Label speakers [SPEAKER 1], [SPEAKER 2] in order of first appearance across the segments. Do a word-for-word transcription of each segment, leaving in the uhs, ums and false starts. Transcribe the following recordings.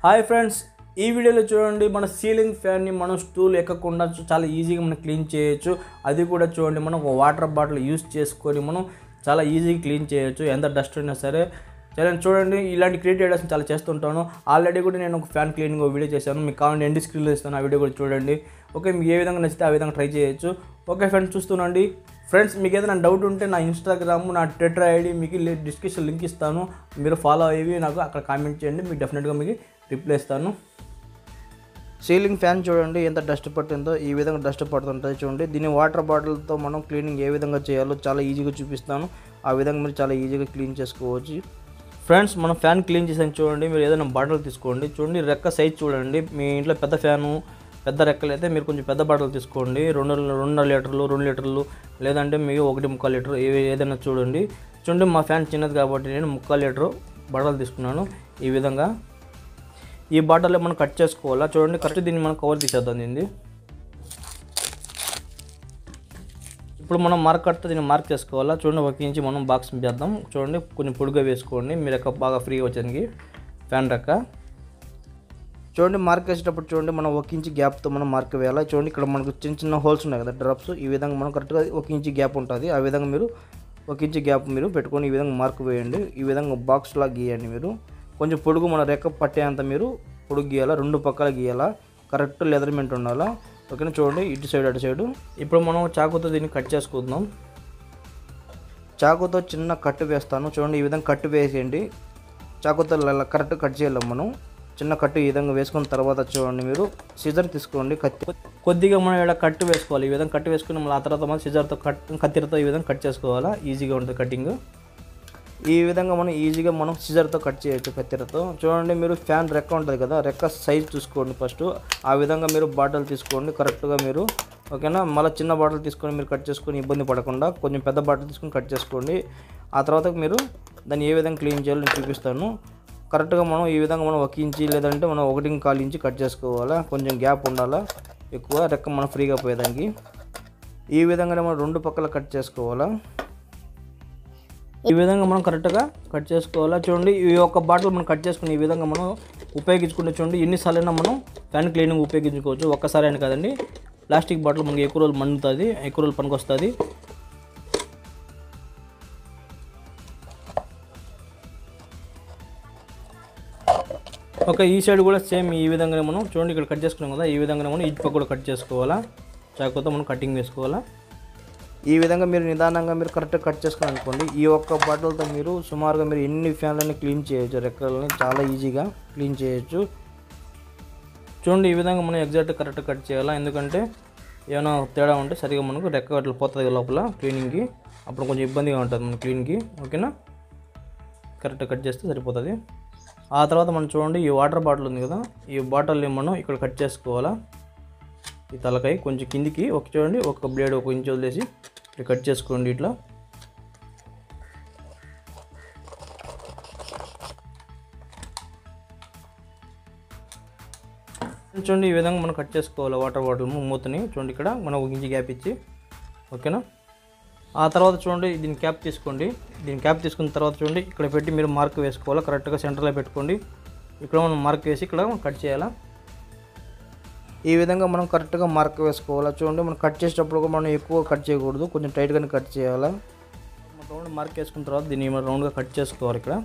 [SPEAKER 1] Hi friends, ఈ వీడియోలో చూడండి మన సీలింగ్ ఫ్యాన్ని మనం స్టూల్ ఎక్కకుండా చాలా ఈజీగా మనం క్లీన్ చేయొచ్చు. అది కూడా చూడండి మనం ఒక వాటర్ బాటిల్ యూస్ చేసుకొని మనం చాలా ఈజీగా క్లీన్ చేయొచ్చు. ఎంత డస్ట్ అయినా సరే. సరే చూడండి, ఇలాంటి క్రియేటివ్ ఐడియాస్ చాలా చేస్తుంటాను. ఆల్రెడీ కూడా నేను ఒక ఫ్యాన్ క్లీనింగ్ వీడియో చేశాను. మీకు కావాలంటే ఎండ్ స్క్రీన్లో ఇస్తాను, ఆ వీడియో కూడా చూడండి. ఓకే, మీకు ఏ విధంగా నచ్చితే ఆ విధంగా ట్రై చేయొచ్చు. Okay friends, చూస్తున్నాండి. ఫ్రెండ్స్, మీకు ఏదైనా డౌట్ ఉంటే నా ఇన్స్టాగ్రామ్, నా ట్విట్టర్ ఐడి మీకు డిస్క్రిప్షన్ లింక్ ఇస్తాను. మీరు ఫాలో అయ్యి నాకు అక్కడ కామెంట్ చేయండి, మీకు డెఫినెట్గా మీకు రిప్లై ఇస్తాను. సీలింగ్ ఫ్యాన్ చూడండి ఎంత డస్ట్ పట్టిందో. ఈ విధంగా డస్ట్ పడుతుంటుంది చూడండి. దీన్ని వాటర్ బాటిల్తో మనం క్లీనింగ్ ఏ విధంగా చేయాలో చాలా ఈజీగా చూపిస్తాను. ఆ విధంగా మీరు చాలా ఈజీగా క్లీన్ చేసుకోవచ్చు. ఫ్రెండ్స్, మనం ఫ్యాన్ క్లీన్ చేసాను చూడండి. మీరు ఏదైనా బాటిల్ తీసుకోండి. చూడండి, రెక్క సైజ్ చూడండి. మీ ఇంట్లో పెద్ద ఫ్యాను, పెద్ద రెక్కలు అయితే మీరు కొంచెం పెద్ద బాటిల్ తీసుకోండి. రెండు రెండున్నర లీటర్లు రెండు లీటర్లు లేదంటే మీకు ఒకటి ముక్కాలు లీటర్ ఏదైనా చూడండి. చూడండి, మా ఫ్యాన్ చిన్నది కాబట్టి నేను ముక్కాలు లీటరు బాటిల్ తీసుకున్నాను. ఈ విధంగా ఈ బాటిల్లో మనం కట్ చేసుకోవాలా. చూడండి, కరెక్ట్ దీన్ని మనం కవర్ తీసేద్దాం. దీన్ని ఇప్పుడు మనం మార్క్ కడితే దీన్ని మార్క్ చేసుకోవాలా. చూడండి, ఒక ఇంచి మనం బాక్స్ చేద్దాం. చూడండి, కొంచెం పొడిగా వేసుకోండి. మీ రెక్క బాగా ఫ్రీగా వచ్చేందుకు ఫ్యాన్ రెక్క. చూడండి, మార్క్ వేసేటప్పుడు చూడండి మనం ఒక ఇంచి గ్యాప్తో మనం మార్క్ వేయాలి. చూడండి, ఇక్కడ మనకు చిన్న చిన్న హోల్స్ ఉన్నాయి కదా, డ్రాప్స్. ఈ విధంగా మనం కరెక్ట్గా ఒక ఇంచి గ్యాప్ ఉంటుంది. ఆ విధంగా మీరు ఒక ఇంచి గ్యాప్ మీరు పెట్టుకొని ఈ విధంగా మార్క్ వేయండి. ఈ విధంగా బాక్స్లా గీయండి. మీరు కొంచెం పొడుగు మన రెక్క పట్టేంత మీరు పొడుగు గీయాలా. రెండు పక్కల గీయాలా. కరెక్ట్ లెదర్మెంట్ ఉండాలా. ఓకేనా. చూడండి, ఇటు సైడ్ అటు సైడు. ఇప్పుడు మనం చాకుతో దీన్ని కట్ చేసుకుందాం. చాకుతో చిన్న కట్టు వేస్తాను. చూడండి, ఈ విధంగా కట్టు వేసేయండి. చాకుతో కరెక్ట్ కట్ చేయాలి. మనం చిన్న కట్టు ఈ విధంగా వేసుకున్న తర్వాత చూడండి మీరు సిజర్ తీసుకోండి. కత్తి కొద్దిగా మనం ఇక్కడ కట్టు వేసుకోవాలి. ఈ విధంగా కట్టు వేసుకుని మళ్ళీ ఆ తర్వాత మనం సిజర్తో కట్ కత్తిరతో ఈ విధంగా కట్ చేసుకోవాలా. ఈజీగా ఉంటుంది కటింగ్. ఈ విధంగా మనం ఈజీగా మనం సిజర్తో కట్ చేయొచ్చు, కత్తిరతో. చూడండి, మీరు ఫ్యాన్ రెక్క ఉంటుంది కదా, రెక్క సైజ్ చూసుకోండి ఫస్ట్. ఆ విధంగా మీరు బాటిల్ తీసుకోండి కరెక్ట్గా మీరు. ఓకేనా. మళ్ళీ చిన్న బాటిల్ తీసుకొని మీరు కట్ చేసుకొని ఇబ్బంది పడకుండా కొంచెం పెద్ద బాటిల్ తీసుకొని కట్ చేసుకోండి. ఆ తర్వాత మీరు దాన్ని ఏ విధంగా క్లీన్ చేయాలో నేను చూపిస్తాను. కరెక్ట్గా మనం ఈ విధంగా మనం ఒక ఇంచి లేదంటే మనం ఒకటి కాలు ఇంచి కట్ చేసుకోవాలా. కొంచెం గ్యాప్ ఉండాలా ఎక్కువ, రెక్క మనం ఫ్రీగా పోయేదానికి. ఈ విధంగానే మనం రెండు పక్కల కట్ చేసుకోవాలా. ఈ విధంగా మనం కరెక్ట్గా కట్ చేసుకోవాలా. చూడండి, ఈ యొక్క బాటిల్ మనం కట్ చేసుకుని ఈ విధంగా మనం ఉపయోగించుకుంటే చూడండి ఎన్నిసార్లైనా మనం ఫ్యాన్ క్లీనింగ్ ఉపయోగించుకోవచ్చు. ఒక్కసారి అయినా కదండి. ప్లాస్టిక్ బాటిల్ మనకి ఎక్కువ రోజులు మండుతుంది, ఎక్కువ రోజులు పనికి వస్తుంది. ఓకే, ఈ సైడ్ కూడా సేమ్ ఈ విధంగానే మనం చూడండి ఇక్కడ కట్ చేసుకున్నాం కదా, ఈ విధంగానే మనం ఇటు పక్క కూడా కట్ చేసుకోవాలా. చాకుతో మనం కటింగ్ వేసుకోవాలా. ఈ విధంగా మీరు నిదానంగా మీరు కరెక్ట్గా కట్ చేసుకుని అనుకోండి. ఈ ఒక్క బాటిల్తో మీరు సుమారుగా మీరు ఎన్ని ఫ్యాన్లని క్లీన్ చేయొచ్చు, రెక్కలని చాలా ఈజీగా క్లీన్ చేయొచ్చు. చూడండి, ఈ విధంగా మనం ఎగ్జాక్ట్ కరెక్ట్గా కట్ చేయాలా. ఎందుకంటే ఏమైనా తేడా ఉంటే సరిగా మనకు రెక్క అట్లా పోతుంది లోపల క్లీనింగ్కి. అప్పుడు కొంచెం ఇబ్బందిగా ఉంటుంది మన క్లీన్కి. ఓకేనా. కరెక్ట్గా కట్ చేస్తే సరిపోతుంది. ఆ తర్వాత మనం చూడండి, ఈ వాటర్ బాటిల్ ఉంది కదా, ఈ బాటిల్ని మనం ఇక్కడ కట్ చేసుకోవాలా. ఈ తలకాయ కొంచెం కిందికి ఒక చూడండి ఒక బ్లేడ్ ఒక ఇంచు వదిలేసి ఇక్కడ కట్ చేసుకోండి ఇట్లా. చూడండి, ఈ విధంగా మనం కట్ చేసుకోవాలి వాటర్ బాటిల్ మూతని. చూడండి, ఇక్కడ మనం ఒక ఇంచు గ్యాప్ ఇచ్చి. ఓకేనా. ఆ తర్వాత చూడండి, దీని క్యాప్ తీసుకోండి. దీని క్యాప్ తీసుకున్న తర్వాత చూడండి ఇక్కడ పెట్టి మీరు మార్క్ వేసుకోవాలి. కరెక్ట్గా సెంటర్లో పెట్టుకోండి. ఇక్కడ మనం మార్క్ వేసి ఇక్కడ కట్ చేయాలా. ఈ విధంగా మనం కరెక్ట్గా మార్క్ వేసుకోవాలి. చూడండి, మనం కట్ చేసేటప్పుడు కూడా మనం ఎక్కువ కట్ చేయకూడదు, కొంచెం టైట్గానే కట్ చేయాలా. రౌండ్ మార్క్ వేసుకున్న తర్వాత దీన్ని రౌండ్గా కట్ చేసుకోవాలి. ఇక్కడ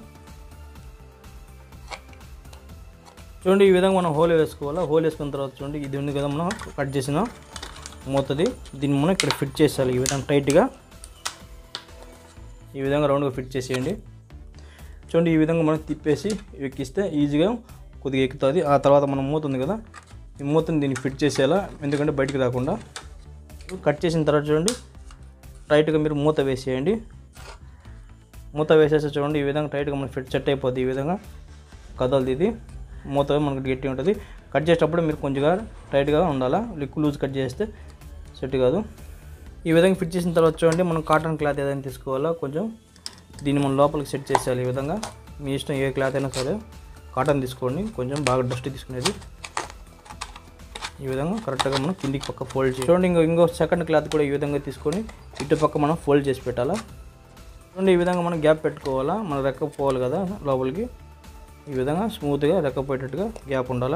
[SPEAKER 1] చూడండి, ఈ విధంగా మనం హోల్ వేసుకోవాలి. హోల్ వేసుకున్న తర్వాత చూడండి, ఇది ఉంది కదా మనం కట్ చేసిన మూతది, దీన్ని మనం ఇక్కడ ఫిట్ చేసేయాలి. ఈ విధంగా టైట్గా ఈ విధంగా రౌండ్గా ఫిట్ చేసేయండి. చూడండి, ఈ విధంగా మనం తిప్పేసి ఎక్కిస్తే ఈజీగా కొద్దిగా ఎక్కుతుంది. ఆ తర్వాత మనం మూత ఉంది కదా, ఈ మూతని దీన్ని ఫిట్ చేసేయాలా, ఎందుకంటే బయటికి రాకుండా. కట్ చేసిన తర్వాత చూడండి టైట్గా మీరు మూత వేసేయండి. మూత వేసేస్తే చూడండి ఈ విధంగా టైట్గా మనం ఫిట్ సెట్ అయిపోద్ది. ఈ విధంగా కదలది. ఇది మూత మనకు గట్టి ఉంటుంది. కట్ చేసేటప్పుడు మీరు కొంచెంగా టైట్గా ఉండాలా. లిక్విడ్ లూజ్ కట్ చేస్తే సెట్ కాదు. ఈ విధంగా ఫిట్ చేసిన తర్వాత చూడండి మనం కాటన్ క్లాత్ ఏదైనా తీసుకోవాలా. కొంచెం దీన్ని మనం లోపలికి సెట్ చేసేయాలి. ఈ విధంగా మీ ఇష్టం ఏ క్లాత్ అయినా సరే కాటన్ తీసుకోండి, కొంచెం బాగా డస్ట్ తీసుకునేది. ఈ విధంగా కరెక్ట్గా మనం కిందికి పక్క ఫోల్డ్ చేయాలి. చూడండి, ఇంకో ఇంకో సెకండ్ క్లాత్ కూడా ఈ విధంగా తీసుకొని ఇటు పక్క మనం ఫోల్డ్ చేసి పెట్టాలా. చూడండి, ఈ విధంగా మనం గ్యాప్ పెట్టుకోవాలా. మన రెక్క పోవాలి కదా లోపలికి. ఈ విధంగా స్మూత్గా రెక్కపోయేటట్టుగా గ్యాప్ ఉండాలి.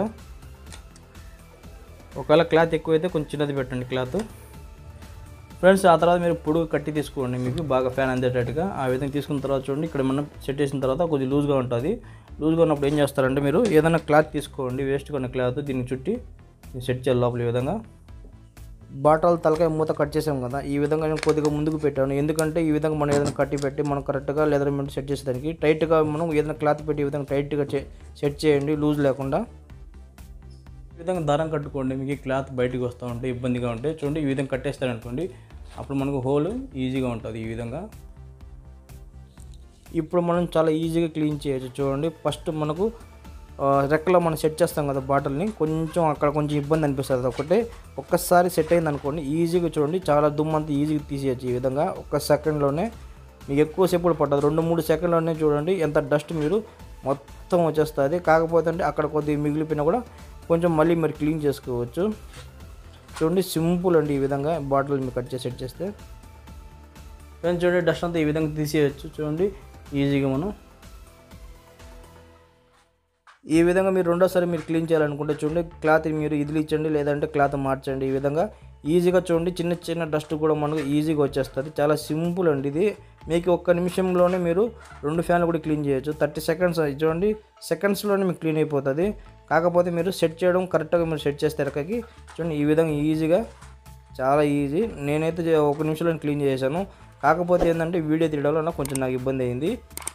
[SPEAKER 1] ఒకవేళ క్లాత్ ఎక్కువైతే కొంచెం చిన్నది పెట్టండి క్లాత్ ఫ్రెండ్స్. ఆ తర్వాత మీరు పొడుగు కట్టి తీసుకోండి, మీకు బాగా ఫ్యాన్ అందేటట్టుగా. ఆ విధంగా తీసుకున్న తర్వాత చూడండి, ఇక్కడ మనం సెట్ చేసిన తర్వాత కొంచెం లూజ్గా ఉంటుంది. లూజ్గా ఉన్నప్పుడు ఏం చేస్తారంటే మీరు ఏదైనా క్లాత్ తీసుకోండి, వేస్ట్గా ఉన్న క్లాత్, దీన్ని చుట్టి సెట్ చేయాలి లోపల. ఈ విధంగా బాటల్ తలకాయ మూత కట్ చేసాం కదా, ఈ విధంగా నేను కొద్దిగా ముందుకు పెట్టాను. ఎందుకంటే ఈ విధంగా మనం ఏదైనా కట్టి పెట్టి మనం కరెక్ట్గా లెదర్ మీద సెట్ చేసేదానికి టైట్గా మనం ఏదైనా క్లాత్ పెట్టి ఈ విధంగా టైట్గా సెట్ చేయండి, లూజ్ లేకుండా. ఈ విధంగా దారం కట్టుకోండి, మీకు క్లాత్ బయటకు వస్తూ ఉంటే ఇబ్బందిగా ఉంటే చూడండి, ఈ విధంగా కట్టేస్తారనుకోండి, అప్పుడు మనకు హోల్ ఈజీగా ఉంటుంది. ఈ విధంగా ఇప్పుడు మనం చాలా ఈజీగా క్లీన్ చేయొచ్చు. చూడండి, ఫస్ట్ మనకు రెక్కలో మనం సెట్ చేస్తాం కదా బాటిల్ని, కొంచెం అక్కడ కొంచెం ఇబ్బంది అనిపిస్తుంది. ఒకటే ఒక్కసారి సెట్ అయింది అనుకోండి, ఈజీగా చూడండి చాలా దుమ్ము అంతా ఈజీగా తీసేయచ్చు. ఈ విధంగా ఒక్క సెకండ్లోనే, మీకు ఎక్కువసేపు కూడా పట్టదు, రెండు మూడు సెకండ్లోనే చూడండి ఎంత డస్ట్ మీరు మొత్తం వచ్చేస్తుంది. కాకపోతే అంటే అక్కడ కొద్దిగా మిగిలిపోయినా కూడా కొంచెం మళ్ళీ మీరు క్లీన్ చేసుకోవచ్చు. చూడండి సింపుల్ అండి, ఈ విధంగా బాటిల్ మీరు కట్ చేసి సెట్ చేస్తే ఫ్రెండ్స్ చూడండి డస్ట్ అంతా ఈ విధంగా తీసేయచ్చు. చూడండి ఈజీగా మనం ఈ విధంగా మీరు రెండోసారి మీరు క్లీన్ చేయాలనుకుంటే చూడండి, క్లాత్ మీరు ఇదిలిచ్చండి, లేదంటే క్లాత్ మార్చండి. ఈ విధంగా ఈజీగా చూడండి చిన్న చిన్న డస్ట్ కూడా మనకు ఈజీగా వచ్చేస్తుంది. చాలా సింపుల్ అండి ఇది. మీకు ఒక్క నిమిషంలోనే మీరు రెండు ఫ్యాన్లు కూడా క్లీన్ చేయొచ్చు. థర్టీ సెకండ్స్ చూడండి, సెకండ్స్లోనే మీకు క్లీన్ అయిపోతుంది. కాకపోతే మీరు సెట్ చేయడం కరెక్ట్గా మీరు సెట్ చేస్తే రెక్కకి చూడండి ఈ విధంగా ఈజీగా, చాలా ఈజీ. నేనైతే ఒక నిమిషంలో క్లీన్ చేశాను. కాకపోతే ఏంటంటే వీడియో తీయడంలో నాకు కొంచెం నాకు ఇబ్బంది అయింది.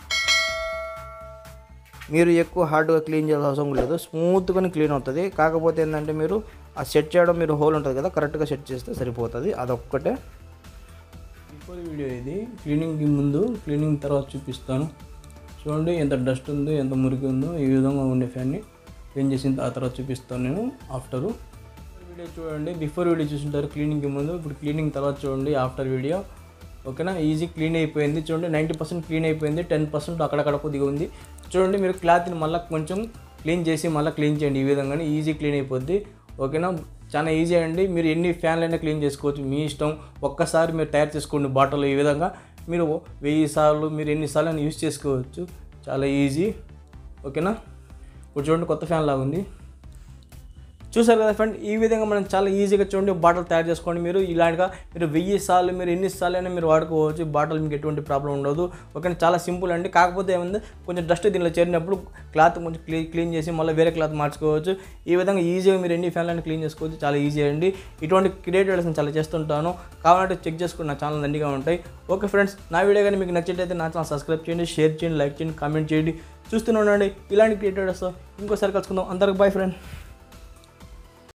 [SPEAKER 1] మీరు ఎక్కువ హార్డ్గా క్లీన్ చేయాల్సిన అవసరం లేదు, స్మూత్గానే క్లీన్ అవుతుంది. కాకపోతే ఏంటంటే మీరు ఆ సెట్ చేయడం, మీరు హోల్ ఉంటుంది కదా కరెక్ట్గా సెట్ చేస్తే సరిపోతుంది, అదొక్కటే. బిఫోర్ వీడియో ఇది, క్లీనింగ్కి ముందు క్లీనింగ్ తర్వాత చూపిస్తాను. చూడండి ఎంత డస్ట్ ఉందో, ఎంత మురికి ఉందో. ఈ విధంగా ఉండే ఫ్యాన్ని క్లీన్ చేసిన ఆ తర్వాత చూపిస్తాను నేను ఆఫ్టరు. వీడియో చూడండి, బిఫోర్ వీడియో చూసింటారు క్లీనింగ్కి ముందు. ఇప్పుడు క్లీనింగ్ తర్వాత చూడండి ఆఫ్టర్ వీడియో. ఓకేనా, ఈజీ క్లీన్ అయిపోయింది. చూడండి నైంటీ పర్సెంట్ క్లీన్ అయిపోయింది, టెన్ పర్సెంట్ అక్కడక్కడ కొద్దిగా ఉంది. చూడండి మీరు క్లాత్ని మళ్ళీ కొంచెం క్లీన్ చేసి మళ్ళీ క్లీన్ చేయండి, ఈ విధంగానే ఈజీ క్లీన్ అయిపోద్ది. ఓకేనా, చాలా ఈజీ అండి. మీరు ఎన్ని ఫ్యాన్లైనా క్లీన్ చేసుకోవచ్చు, మీ ఇష్టం. ఒక్కసారి మీరు తయారు చేసుకోండి బాటిల్. ఈ విధంగా మీరు వెయ్యి సార్లు మీరు ఎన్నిసార్లు అయినా యూజ్ చేసుకోవచ్చు, చాలా ఈజీ. ఓకేనా, ఇప్పుడు చూడండి కొత్త ఫ్యాన్ లాగా ఉంది, చూసారు కదా ఫ్రెండ్. ఈ విధంగా మనం చాలా ఈజీగా చూడండి బాటిల్ తయారు చేసుకోండి. మీరు ఇలాంటిగా మీరు వెయ్యి సార్లు మీరు ఎన్నిసార్లు అయినా మీరు వాడుకోవచ్చు, బాటిల్ మీకు ఎటువంటి ప్రాబ్లం ఉండదు. ఓకే, చాలా సింపుల్ అండి. కాకపోతే ఏముంది, కొంచెం డస్ట్ దీనిలో చేరినప్పుడు క్లాత్ కొంచెం క్లీ క్లీన్ చేసి మళ్ళీ వేరే క్లాత్ మార్చుకోవచ్చు. ఈ విధంగా ఈజీగా మీరు ఎన్ని ఫ్యాన్లను క్లీన్ చేసుకోవచ్చు, చాలా ఈజీ అండి. ఇటువంటి క్రియేటివ్స్ నేను చాలా చేస్తుంటాను, కావాలంటే చెక్ చేసుకుని నా ఛానల్ దండిగా ఉంటాయి. ఓకే ఫ్రెండ్స్, నా వీడియో కానీ మీకు నచ్చినట్లయితే నా ఛానల్ సబ్స్క్రైబ్ చేయండి, షేర్ చేయండి, లైక్ చేయండి, కామెంట్ చేయండి. చూస్తూనే ఉండండి ఇలాంటి క్రియేటివ్స్. ఇంకోసారి కలుసుకుందాం. అందరికి బాయ్ ఫ్రెండ్.